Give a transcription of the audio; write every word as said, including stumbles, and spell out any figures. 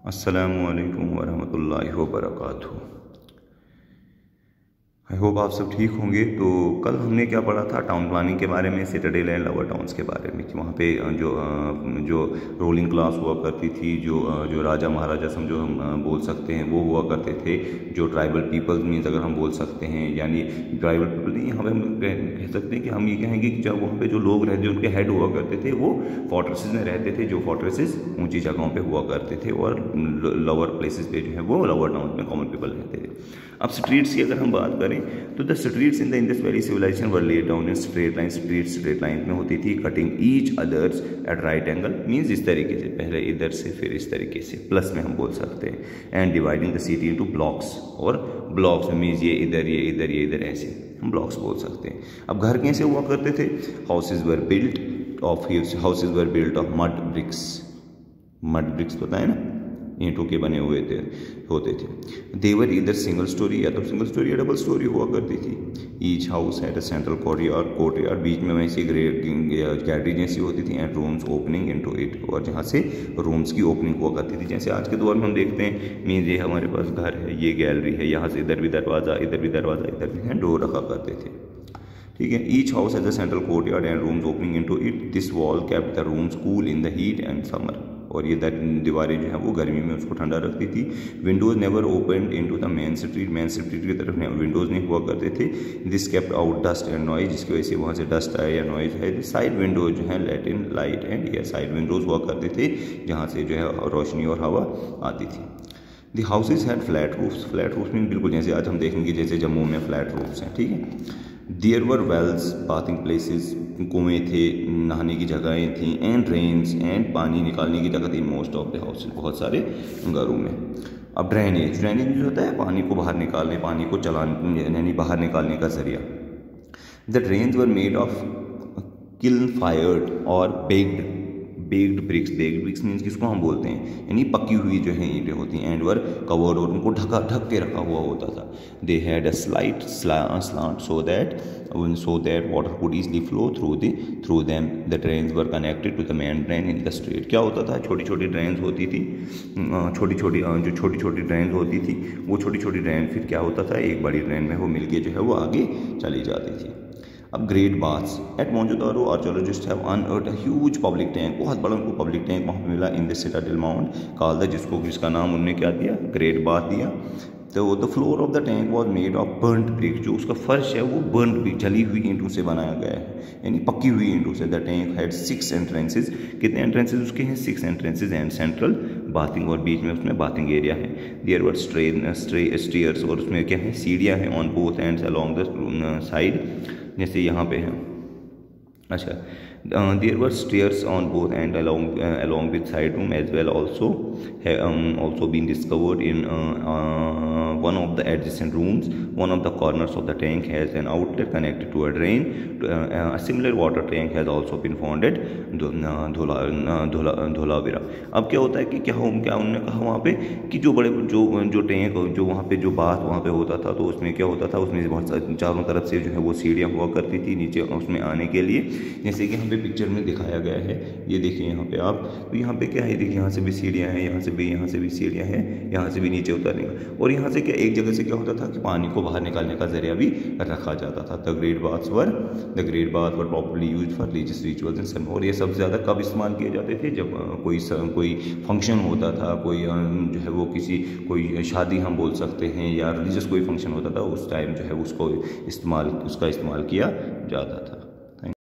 अस्सलामु अलैकुम वरहमतुल्लाहि वबरकातुहू। आई होप आप सब ठीक होंगे। तो कल हमने क्या पढ़ा था टाउन प्लानिंग के बारे में, सिटाडेल एंड लोअर टाउन्स के बारे में कि वहाँ पे जो जो रूलिंग क्लास हुआ करती थी, जो जो राजा महाराजा समझो हम बोल सकते हैं वो हुआ करते थे। जो ट्राइबल पीपल्स मीन्स अगर हम बोल सकते हैं, यानी ट्राइबल पीपल नहीं, यहाँ पे हम कह सकते हैं कि हम ये कहेंगे कि जब वहाँ पे जो लोग रहते उनके हेड हुआ करते थे वो फोर्ट्रेसेस में रहते थे, जो फोर्ट्रेसेस ऊंची जगहों पे हुआ करते थे, और लोअर प्लेसेस पे जो है वो लोअर टाउन में कॉमन पीपल रहते थे। अब स्ट्रीट्स की अगर हम बात करें तो the streets in the Indus valley civilization were laid down in straight line. Street straight line में होती थी, cutting each others at right angle, means इस तरीके से, पहले इधर से फिर इस तरीके से, प्लस में हम बोल सकते हैं, and dividing the city into blocks, और ब्लॉक्स में मीन्स ये इधर ये इधर ये इधर ऐसे हम ब्लॉक्स बोल सकते हैं। अब घर कैसे हुआ करते थे? Houses were built of houses were built of mud bricks. Mud bricks पता है ना, ईंटों के बने हुए थे होते थे। देवर इधर सिंगल स्टोरी, या तो सिंगल स्टोरी या डबल स्टोरी हुआ करती थी। Each house had a central courtyard, courtyard बीच में वैसी गैलरी जैसी होती थी, and rooms opening into it, और जहाँ से रूम्स की ओपनिंग हुआ करती थी। जैसे आज के दौर में हम देखते हैं, मीन्स ये हमारे पास घर है, ये गैलरी है, यहाँ से इधर भी दरवाज़ा, इधर भी दरवाज़ा, इधर भी है, डोर रखा करते थे। ठीक है। Each house has a central courtyard and rooms opening into it. This wall kept the rooms cool in the heat and summer, और ये दीवारें जो है वो गर्मी में उसको ठंडा रखती थी। Windows never opened into the main street, main street की तरफ विंडोज़ नहीं हुआ करते थे। This kept out dust and noise, जिसकी वजह से वहाँ से डस्ट आए या नॉइज है। साइड विंडोज जो है let in light and air, side windows हुआ करते थे जहाँ से जो है रोशनी और हवा आती थी। The houses had flat roofs, flat roofs में बिल्कुल जैसे आज हम देखेंगे जैसे जम्मू में फ्लैट रूफ्स हैं। ठीक है। There were wells, bathing places, कुएँ थे, नहाने की जगहें थी, एंड ड्रेन्स, एंड पानी निकालने की जगह थी मोस्ट ऑफ द हाउस, बहुत सारे घरों में। अब ड्रेनेज, ड्रेनेज जो होता है पानी को बाहर निकालने, पानी को चलाने, यानी बाहर निकालने का जरिया। The drains were made of kiln fired और baked baked bricks, baked bricks means किसको हम बोलते हैं, यानी पकी हुई जो है ईंटें होती हैं, एंड वर कवर्ड, और उनको ढका ढक के रखा हुआ होता था। They had a slight slant so that so that water could easily flow through the through them. The drains were connected to the main drain in the street. क्या होता था, छोटी छोटी ड्रेन्स होती थी, छोटी छोटी जो छोटी छोटी ड्रेन्स होती थी, वो छोटी छोटी ड्रेन फिर क्या होता था, एक बड़ी ड्रेन में वो मिलके जो है वो आगे चली जाती थी। अब great baths at Mohenjodaro, archaeologist have unearthed a huge public tank, बहुत बड़ा उनको पब्लिक टैंक वहाँ पे मिला in the citadel mount called the, जिसको जिसका नाम उन्होंने क्या दिया, ग्रेट बाथ दिया। तो the floor of the tank was made of burnt brick, जो उसका फर्श है वो बर्न्ट ब्रिक, जली हुई ईंटों से बनाया गया है, यानी पकी हुई ईंटों से। The tank had six entrances, कितने एंट्रेंसेज उसके हैं, six entrances, and central bathing, और बीच में उसमें बाथिंग एरिया है। देयर वर स्ट्रेन स्टेयर्स, और उसमें क्या है, सीढ़ियाँ हैं, on both ends along the side, जैसे यहाँ पे है। अच्छा, uh, there were stairs on both and along uh, along with side room as well, also have um, also been discovered in uh, uh, one of the adjacent rooms. One of the corners of the tank has an outlet connected to a drain. Uh, a similar water tank has also been found at Dholavira. अब क्या होता है कि क्या क्या उन्होंने कहा वहाँ पे कि जो बड़े जो जो टैंक जो वहाँ पे जो बाथ वहाँ पे होता था, तो उसमें क्या होता था, उसमें बहुत चारों तरफ से जो है वो सीढ़ियाँ हुआ करती थी नीचे उसमें आने के लिए, जैसे कि यहाँ पे पिक्चर में दिखाया गया है। ये देखिए यहाँ पे आप, तो यहाँ पे क्या है, देखिए यहाँ से भी सीढ़ियाँ हैं, यहाँ से भी यहाँ से भी सीढ़ियाँ हैं, यहाँ से भी नीचे उतरने का, और यहाँ से क्या एक जगह से क्या होता था कि पानी को बाहर निकालने का जरिया भी रखा जाता था। The great baths were the great bath were properly used for religious rituals and ceremony, और ये सबसे ज़्यादा कब इस्तेमाल किए जाते थे, जब कोई कोई फंक्शन होता था, कोई जो है वो किसी कोई शादी हम बोल सकते हैं, या रिलीजियस कोई फंक्शन होता था, उस टाइम जो है उसको इस्तेमाल उसका इस्तेमाल किया जाता था।